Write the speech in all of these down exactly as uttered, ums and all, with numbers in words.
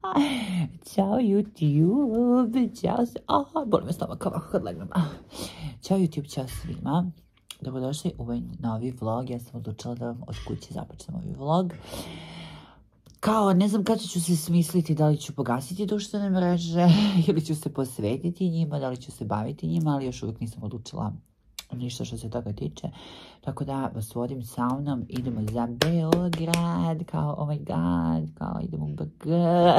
Ćao YouTube, ćao se, a, boli me stomak ovako kad legnem. Ćao YouTube, ćao svima. Dobrodošli u ovaj novi vlog, ja sam odlučila da vam od kuće započnem ovaj vlog. Kao, ne znam kada ću se smisliti, da li ću pogasiti društvene mreže ili ću se posvetiti njima, da li ću se baviti njima, ali još uvijek nisam odlučila ništa što se toga tiče. Tako da vas vodim sa mnom, idemo za Beograd, kao oh my god, kao idemo u B G.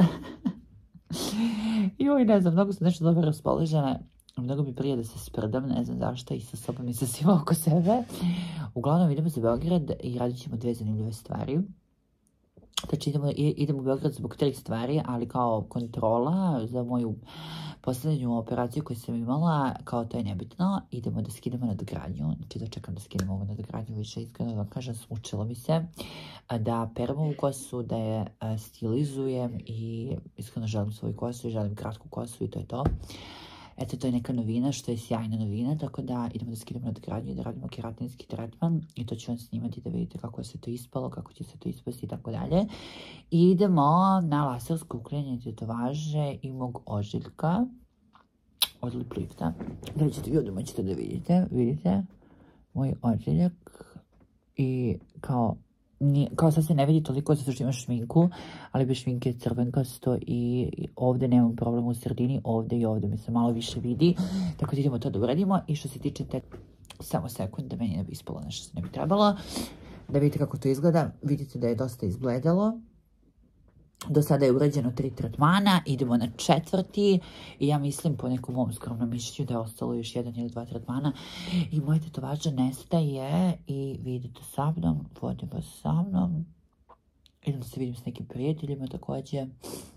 Joj, ne znam, mnogo sam nešto dobro raspoložena. Mnogo mi prije da se sprdam, ne znam zašto, i sa sobom i sa svima oko sebe. Uglavnom idemo za Beograd i radit ćemo dve zanimljive stvari. Znači idemo, idemo u Beograd zbog tri stvari, ali kao kontrola za moju posljednju operaciju koju sam imala, kao to je nebitno. Idemo da skidamo nadogradnju, znači da čekam da skidamo ovu nadogradnju, više iskreno da vam kažem, smučilo mi se. Da perem ovu kosu, da je stilizujem i iskreno želim svoju kosu i želim kratku kosu i to je to. Eto, to je neka novina, što je sjajna novina, tako da idemo da skidamo nadogradnju i da radimo keratinski tretman i to ću vam snimati da vidite kako se to ispalo, kako će se to ispasti i tako dalje. I idemo na lasersko uklanjanje tetovaže i mog ožiljka od lip lifta. Da ćete vi odmah ćete da vidite, vidite moj ožiljak i kao Nije, kao sad se ne vidi toliko zato što ima šminku, ali bez šminke je crvenkasto i ovdje nemam problem u sredini, ovdje i ovdje mi se malo više vidi, tako da idemo to da uradimo. I što se tiče te, samo sekund da meni ne bi ispalo nešto što ne bi trebalo, da vidite kako to izgleda, vidite da je dosta izgledalo. Do sada je urađeno tri tretmana, idemo na četvrti i ja mislim po nekom mom skromnom mišljenju da je ostalo još jedan ili dva tretmana i moja tetovaža nestaje i vidite sa mnom, vodim vas sa mnom, idem da se vidim s nekim prijateljima također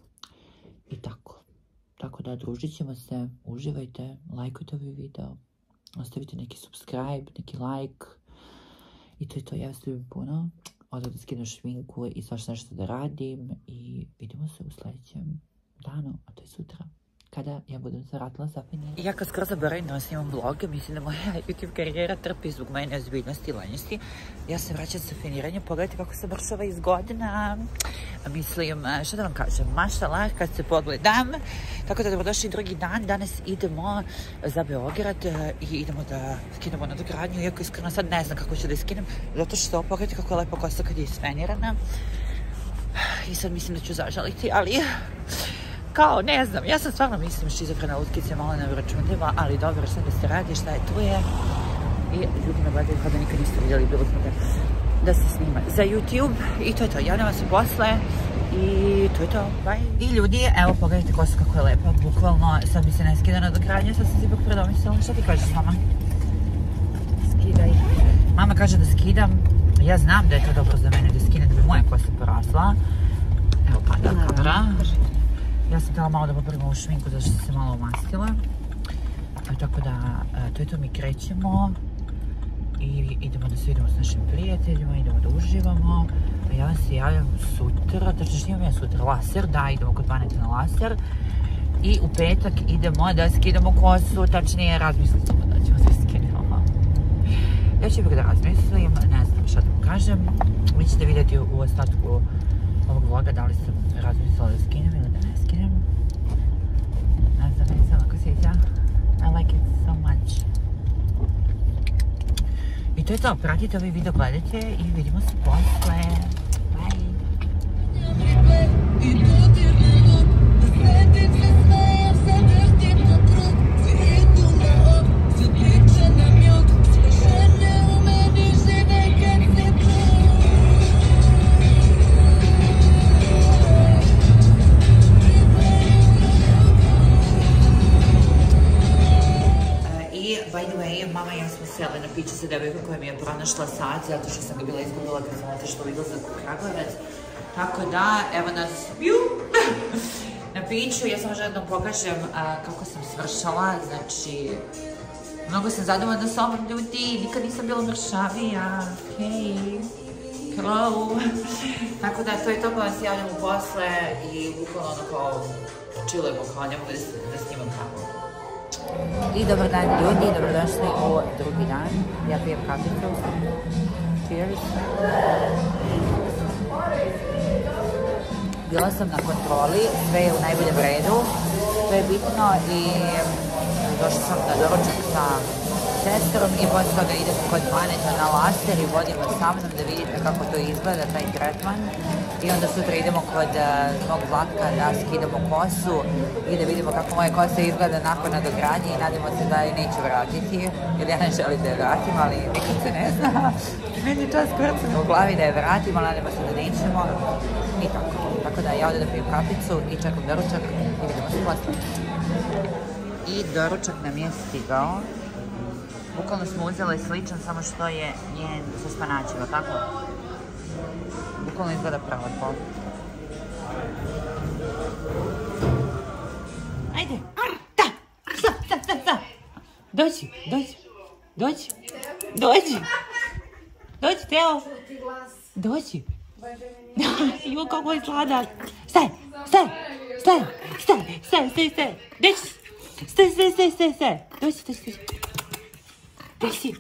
i tako. Tako da družit ćemo se, uživajte, lajkujte ovaj video, ostavite neki subscribe, neki like i to je to, ja vas ljubim puno. Odmah da skinem šminku i svašta nešto da radim i vidimo se u sljedećem danu, a to je sutra, kada ja budem se vratila sa finiranjem. Ja kad skoro zaboravim da vam snimam vlog, mislim da moja YouTube karijera trpi zbog moje neozbiljnosti i lenjosti. Ja se vraćam sa finiranjem, pogledajte kako se mršava iz godina. Mislim, što da vam kažem, mašallah kad se pogledam. Tako da dobrodošli drugi dan, danas idemo za Beograd i idemo da skinemo nadogradnju, iako iskreno sad ne znam kako ću da je skinem, zato što pogledajte kako je lepa kosa kad je isfenirana. I sad mislim da ću zažaliti, ali kao, ne znam, ja sam stvarno mislim šizofrena lutkica, malo neuračunljiva, ali dobro, šta da se radi, šta je tu je. I ljudi me gledaju kao da nikad niste vidjeli bilo smo da, da se snima za YouTube. I to je to, javljamo se posle i to je to, bye. I ljudi, evo pogledajte kosa kako je lepa, bukvalno, sad mi se ne skida nadogradnja, sad sam se ipak predomislila. Šta ti kažeš, mama? Skidaj. Mama kaže da skidam, ja znam da je to dobro za mene da skinem, da bi moja kosa porasla. Evo pada kamera. Ja sam htjela malo da popravim ovu šminku zato što sam se malo omastila. Tako da, to je to, mi krećemo i idemo da se vidimo s našim prijateljima, idemo da uživamo. Ja vam se javljam sutra, tačno što imam ja sutra laser, da, idemo kod Baneta na laser. I u petak idemo da skidamo kosu, tačnije razmislili smo da ćemo da skinemo. Ja ću ipak da razmislim, ne znam šta da vam kažem. Vi ćete vidjeti u ostatku ovog vloga da li sam razmislila da skinem ili da ne skinem. Ne znam, meni se onako sviđa. I like it so much. I to je to, pratite ovaj video, gledajte i vidimo se posle. Bye! Mama i ja smo sjeli na piće sa devojkom koja mi je pronašla sat, zato što sam ga bila izgubila kad sam otišla u izlazak u Kragujevac. Tako da, evo nas na piću. Ja samo želim da vam pokažem kako sam svršala. Znači, mnogo sam zadovoljna sa ovom ljudi, nikad nisam bila mršavija. Hej, hello. Tako da, to je to, pa vam se javljamo posle i bukvalno ono kao chillujemo, kao ne mogu da snimam kako. I dobar dan ljudi, dobrodošli u drugi dan. Ja pijem kaficu. Cheers. Bila sam na kontroli, sve je u najboljem redu, to je bitno i došla sam na doručak sa sestrom i posle toga idemo kod Vaneta na laser i vodimo sa mnom da vidite kako to izgleda, taj tretman. I onda sutra idemo kod mog Vlatka da skidamo kosu i da vidimo kako moje kose izgleda nakon nadogradnje i nadamo se da je neću vratiti, jer ja ne želim da je vratim, ali nikad se ne zna. Meni je čas kurcano u glavi da je vratim, ali nadamo se da nećemo i tako. Tako da ja ovdje da pijem kaficu i čekam doručak i vidimo se posle. I doručak nam je stigao. Bukvalno smo uzeli sličan, samo što je njen sa spanaćima, tako? Bukvalno izgleda prelepo. Ajde! Da! Sa, sa, sa, sa! Dođi, dođi, dođi, dođi! Dođi, Teo! Dođi! Ima kako je sladak! Staj, staj, staj, staj, staj, staj, staj! Dođi! Staj, staj, staj, staj, staj! Dođi, dođi, dođi! Gdje si?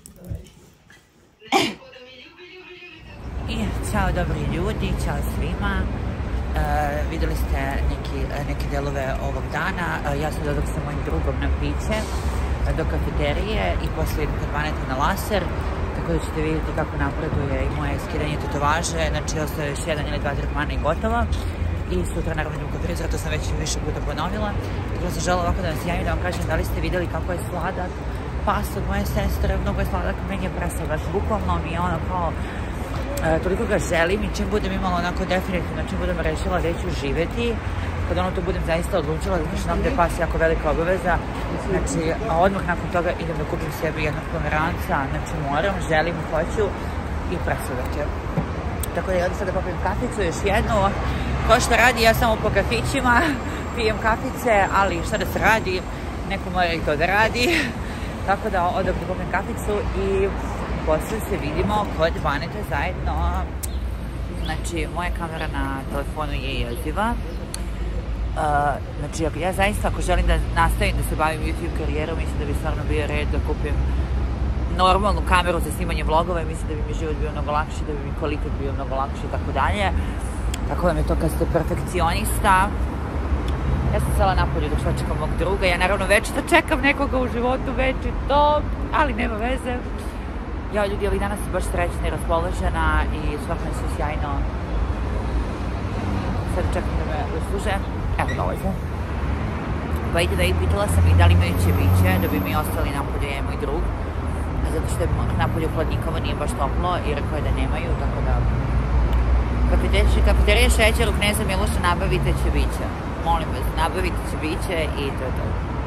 I čao dobri ljudi, čao svima. E, vidjeli ste neki, neke delove ovog dana. E, ja sam dođela sa mojim drugom na piće do kafeterije i poslije idem kod Vaneta na laser. Tako da ćete vidjeti kako napreduje i moje skidanje tetovaže. Znači, ostaje još jedan ili dva tretmana i gotovo. I sutra naravno idem kod frizera, to sam već više puta ponovila. Tako da sam želela ovako da vas javim da vam kažem da li ste vidjeli kako je sladak pas od moje sestre, mnogo je sladak, meni je presladač, bukvalno mi je ono kao, e, toliko ga želim i čim budem imala onako definitivno, čim budem rešila gdje ću živjeti, kad ono to budem zaista odlučila, zato što nam gdje pas jako velika obaveza, znači, a odmah nakon toga idem da kupim sebi jednog pomeranca, znači moram, želim, hoću i presladač je. Tako da ja ovdje sada popijem kaficu, još jednu, ko što radi, ja samo po kafićima pijem kafice, ali šta da se radi, neko mora i to da radi. Tako da odem da popijem kaficu i posle se vidimo kod Vaneta zajedno. Znači, moja kamera na telefonu je jeziva. Uh, znači, ja zaista ako želim da nastavim da se bavim YouTube karijerom, mislim da bi stvarno bio red da kupim normalnu kameru za snimanje vlogova i mislim da bi mi život bio mnogo lakši, da bi mi kvalitet bio mnogo lakši i tako dalje. Tako vam je to kad ste perfekcionista. Ja sam sela napolje dok što čekam mog druga, ja naravno večito čekam nekoga u životu, večito, ali nema veze. Ja ljudi ovih danas sam baš srećna i raspoložena i svakako su sjajno. Sad čekam da me usluže, evo dolaze. By the way, pitala sam ih da li imaju ćebiće, da bi mi ostali napolje, ja i moj drug. Zato što je napolje u hladnikama nije baš toplo i rekao je da nemaju, tako da... Kafeterija Šećer u Kneza Miloša, nabavite ćebiće. Molim vas, nabavite ćebiće i to je to.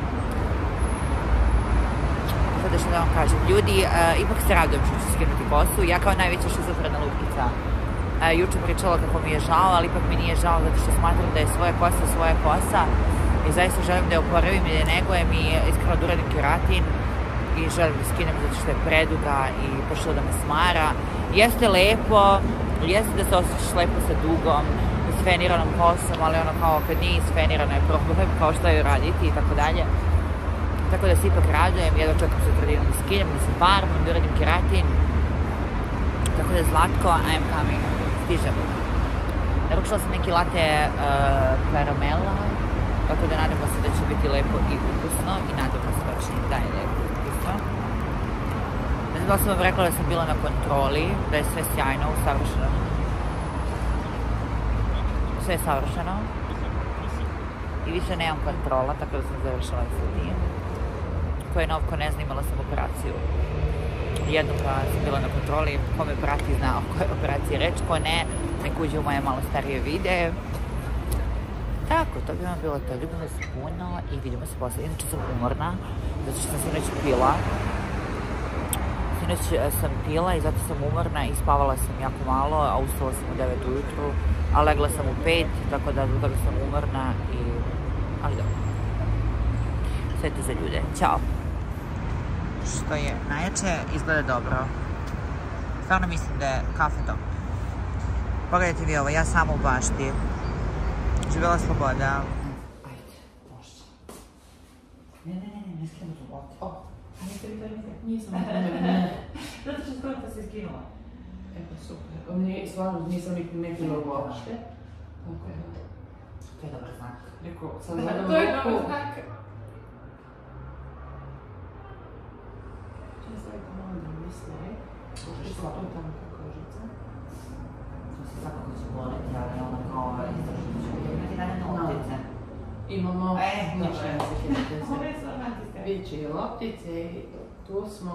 Sada što da vam kažem, ljudi, uh, ipak se radujem što ću skinuti kosu. Ja kao najveća šizofrena lutkica uh, juče pričala kako mi je žao, ali ipak mi nije žao zato što smatram da je svoja kosa svoja kosa i zaista želim da je oporavim i da je negujem i iskreno da uradim keratin i želim da skinem zato što je preduga i pošlo da me smara. Jeste lepo, jeste da se osjećaš lepo sa dugom, sfeniranom kosom, ali ono kao kad nije isfenirano je problem, kao što je raditi i tako dalje. Tako da se ipak radujem, jedno čekam se tradinom da skinem, da se farmam, da uradim keratin. Tako da Zlatko, I am coming, stižem. Naručila sam neki latte uh, karamela, tako da nadamo se da će biti lepo i ukusno i nadamo se da će da je lepo i ukusno. Ne znam da sam vam rekla da sam bila na kontroli, da je sve sjajno, usavršeno. Sve je savršeno i više nemam kontrola, tako da sam završila i sa tim. Ko je nov, ko ne zna, imala sam operaciju. Jednom kada sam bila na kontroli, ko me prati zna o kojoj operaciji reč, ko ne, nek uđe u moje malo starije videe. Tako, to bi vam bilo to. Ljubim vas puno i vidimo se posle. Inače sam umorna, zato što sam sinoć pila. Sinoć sam pila i zato sam umorna i spavala sam jako malo, a ustala sam u devet ujutru. A legla sam u pet, tako da zbog toga sam umorna i... ali dobro. Sve to za ljude. Ćao! Što je najjače, izgleda dobro. Stvarno mislim da je kafe dobro. Pogledajte vi ovo, ja sama u bašti. Živjela sloboda. Ajde, može. Ne, ne, ne, ne, ne skinu tu bot. O, a niste li to niste? Nisam, ne. Zato što skoro pa se skinula. Eto, super. Stvarno nisam nikad uopšte. Tako je. To je dobar znak. Neko, sad Da, gledam to je ruku. dobar znak. Čekaj, stavite malo da mi slaj. Što to tamo kao kožica? To se svakako će boliti, ali ono kao istražit ću. Imati naredne loptice. Imamo E, ništa dobro. ne se kidate Ove sve. su romantiske. Biće i loptice i tu smo.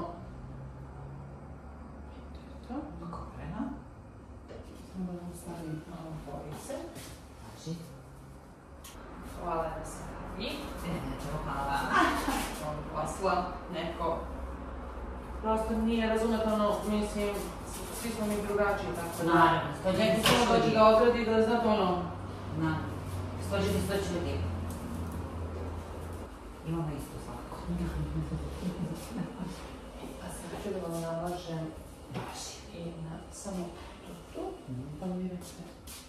To je to. Koprena. Samo da vam stavim malo bojice. Znači, Hvala da se radi. nećemo hvala. On posla neko. Prosto nije razumete ono, mislim, svi smo mi drugačiji, tako da. Naravno, sto Neki ljudi, samo sto dođe ljudi. da odradi, da znate ono. Na, sto ljudi, sto ljudi. Imamo isto svako. A sad ću da vam nalažem i na samo tu, tu, pa mi recite.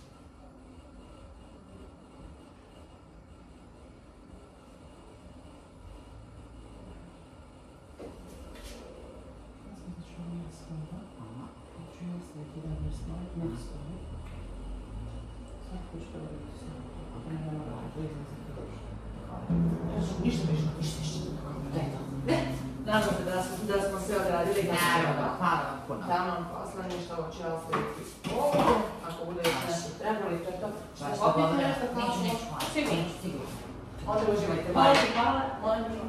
Ništa više, ništa više. Nadam se da smo, da smo sve odradili. Naravno, hvala vam puno. Tamo posla ništa, ovo će ostaviti ovo. Ako bude još nešto trebali, to je to. Baš Što to opet dobro. nešto kao Neću, ovo? neću, hvala. Sigurno. Neću, sigurno. Onda uživajte. Hvala. Hvala. Hvala.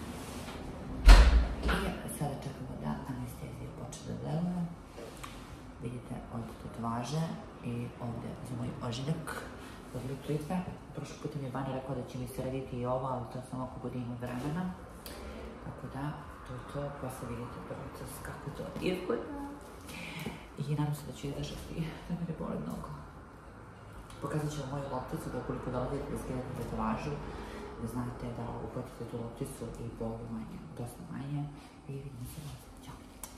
I sada čekamo da anestezija počne da deluje. Vidite od tatuaže i ovdje za moj ožiljak od Lip Lipe. Prošli put mi je Bani rekao da će mi srediti i ovo, ali to samo ako bude imao vremena. Tako da, to je to, posle vidite proces kako to izgleda. I nadam se da ću izdržati, da me ne boli mnogo. Pokazat ću vam moju lopticu da ukoliko dolazite da skidate tatuažu, da znate da uplatite tu lopticu i bolu manje, dosta manje. I vidimo se vas. Ćao.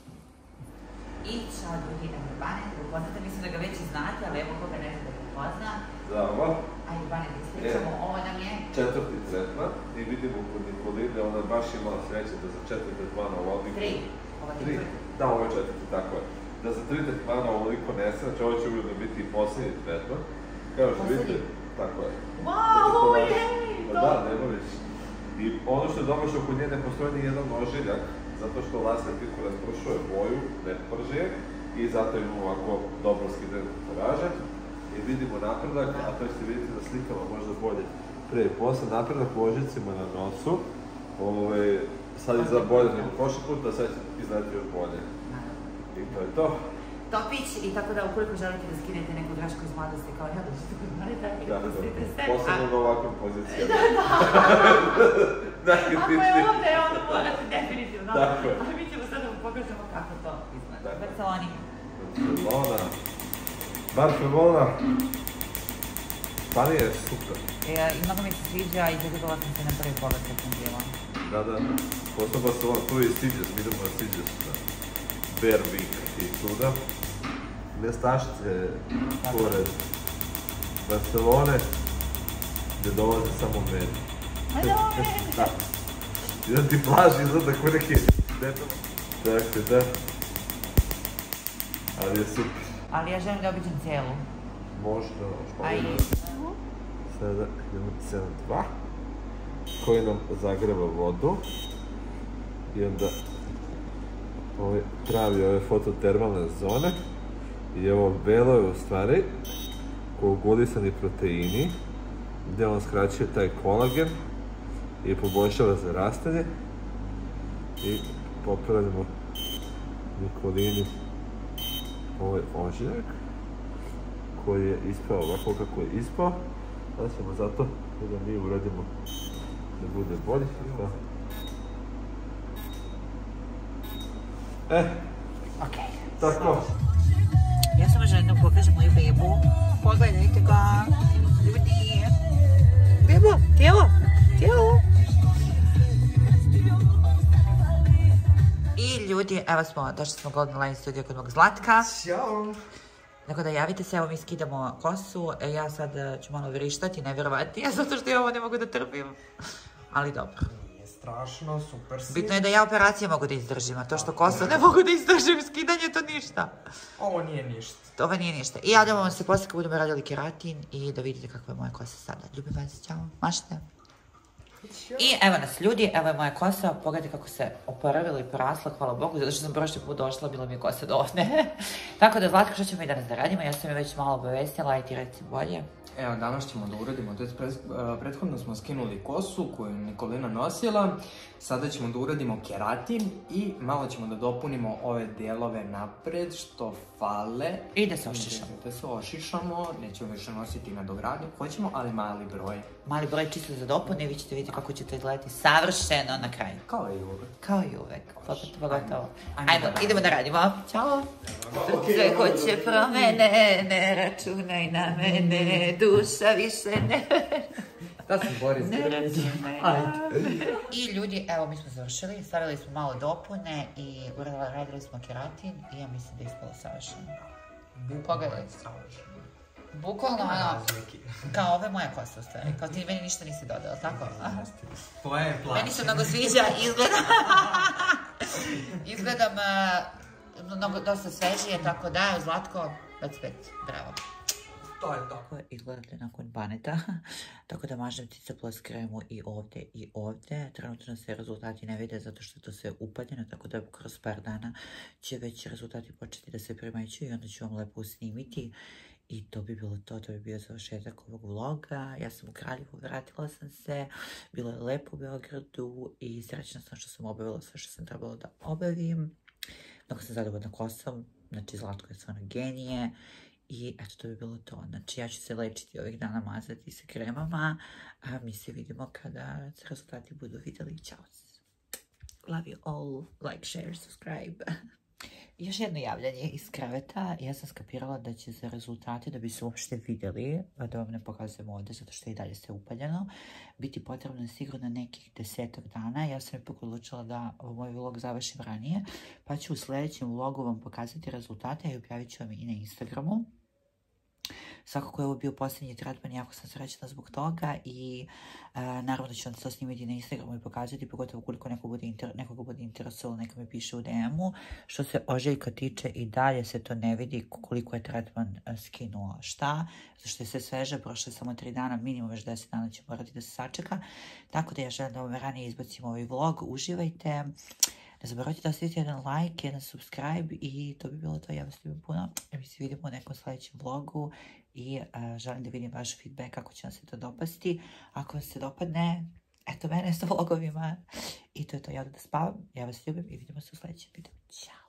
I čao drugi Bane, da upoznate, mislim da ga već i znate, ali evo koga ne zna da ga upozna. Zdravo. Ajde Bane, da ispričamo, ovo nam je... Četvrti tretman i vidimo kod Nikoline, ona je baš imala sreće da za četiri tretmana ovoliko... Tri. Ova Tri? tri. Da, ovo je četvrti, tako je. Da za tri tretmana ovoliko nese, znači ovo će ujedno biti i posljednji tretman. Kao što vidite, tako je. Wow, jej! Pa da, nema više. I ono što je dobro što kod nje ne postoji ni jedan ožiljak, zato što laser pitko raspršuje boju, ne prži je, i zato imamo ovako dobro skidanje tatuaže. I vidimo napredak, a to ćete vidjeti na slikama možda bolje prije i posle, napredak u ožiljcima na nosu. Ove, sad je za bolje nego prošli put, a sad će izgledati još bolje. I to je to. Topić, i tako da ukoliko želite da skinete neku grašku iz mladosti kao ja, dođete kod mene, tako i da pustite se. Posebno na ovakvim pozicijama. Da, da. Ako je Najkritičniji. ovdje, onda morate definitivno. Tako je. Ali mi ćemo sad da vam pokažemo kako to izgleda. Tako. Barceloni. Barcelona. Barcelona. Španija je super. E, I mnogo mi se sviđa i zaljubila sam se na prvi pogled kad sam bila. Da, da. Posle Barcelona, tu je Sitges, mi idemo na Sitges, na Berwick i tuda. Nestašice pored Barcelone, gdje dolaze samo meni. Da. Jedan ti plaži izgleda ko neki detal. Dakle, da. Ali je super. Ali ja želim da obiđem celu. Možda A i... Španija. Sada idemo sedam dva, koji nam zagreva vodu. I onda ovaj, pravi ove fototermalne zone. I ovo belo je u stvari koagulisani proteini, gdje on skraćuje taj kolagen i poboljšava zarastanje. I popravljamo Nikolini ovaj ožiljak koji je ispao ovako kako je ispao. Da ćemo zato da mi uradimo da bude bolji. E, Okej. tako. Ja samo želim da pokažem moju bebu. Pogledajte ga. Ljudi. Bebo, tijelo, tijelo. I ljudi, evo smo, došli smo u Golden Line studio kod mog Zlatka. Ćao. Tako da javite se, evo mi skidamo kosu. E, ja sad ću malo vrištati, nevjerovatnije, zato što ja ovo ne mogu da trpim. Ali dobro. strašno, super si. Bitno je da ja operacije mogu da izdržim, a to što kosu ne mogu da izdržim, skidanje to ništa. Ovo nije ništa. Ovo nije ništa. I javljamo vam se poslije kad budemo radili keratin i da vidite kakva je moja kosa sada. Ljubim vas, ćao, mašite. I evo nas ljudi, evo je moja kosa, pogledajte kako se oporavila i porasla, hvala Bogu, zato što sam prošli put došla, bila mi je kosa do ovdje. Tako da, Zlatka, što ćemo i danas da radimo? Ja sam je već malo obavestila, i ti reci bolje. Evo, danas ćemo da uradimo, to je prethodno smo skinuli kosu koju Nikolina nosila, sada ćemo da uradimo keratin i malo ćemo da dopunimo ove delove napred što fale. I da se ošišamo. Da se ošišamo, nećemo više nositi nadogradnju, hoćemo, ali mali broj. Mali broj čisto za dopun i vi ćete vidjeti kako će to izgledati savršeno na kraju. Kao i uvek. Kao i uvek, pogotovo. Ajmo, idemo da radimo. Ćao. Srce hoće promene, ne računaj na mene, duša više ne... Da sam Boris. Ne računaj. I ljudi, evo mi smo završili, stavili smo malo dopune i radili smo keratin i ja mislim da je ispalo savršeno. Pogledaj se. Bukvalno ono, kao ove moja kosa u stvari, kao ti meni ništa nisi dodala, tako? Tvoje je plaća. Meni se mnogo sviđa, izgledam, izgledam mnogo, dosta svežije, tako da, Zlatko, pet pet, bravo. To je to. Tako izgledate nakon baneta, tako da mažem cica plus kremu i ovdje i ovdje. Trenutno se rezultati ne vide zato što je to sve upaljeno, tako da kroz par dana će već rezultati početi da se primećuju i onda ću vam lepo snimiti. I to bi bilo to, to bi bio završetak ovog vloga. Ja sam u Kraljevu, vratila sam se, bilo je lepo u Beogradu i srećna sam što sam obavila sve što sam trebala da obavim. Mnogo sam zadovoljna kosom, znači Zlatko je stvarno genije. I eto, to bi bilo to. Znači, ja ću se lečiti ovih dana, mazati se kremama, a mi se vidimo kada se rezultati budu vidjeli. Ćao! Love you all. Like, share, subscribe. Još jedno javljanje iz kreveta. Ja sam skapirala da će za rezultati, da bi se uopšte vidjeli, da vam ne pokazujem ovdje, zato što je i dalje sve upaljeno, biti potrebno sigurno nekih desetak dana. Ja sam ipak odlučila da moj vlog završim ranije, pa ću u sljedećem vlogu vam pokazati rezultate i objavit ću vam i na Instagramu. Svakako je ovo bio posljednji tretman, jako sam srećna zbog toga i uh, naravno da ću vam to snimiti na Instagramu i pokazati, pogotovo koliko neko bude inter, nekoga bude interesovalo, neka mi piše u D M-u. Što se ožiljka tiče, i dalje se to ne vidi koliko je tretman uh, skinuo šta, zato što je sve sveže, prošle samo tri dana, minimum već deset dana će morati da se sačeka. Tako da ja želim da vam ranije izbacim ovaj vlog, uživajte. Ne zaboravite da ostavite jedan like, jedan subscribe i to bi bilo to. Ja vas ljubim puno. Mi se vidimo u nekom sljedećem vlogu i uh, želim da vidim vaš feedback kako će vam se to dopasti. Ako vam se dopadne, eto mene sa vlogovima. I to je to, ja da spavam. Ja vas ljubim i vidimo se u sljedećem videu. Ćao!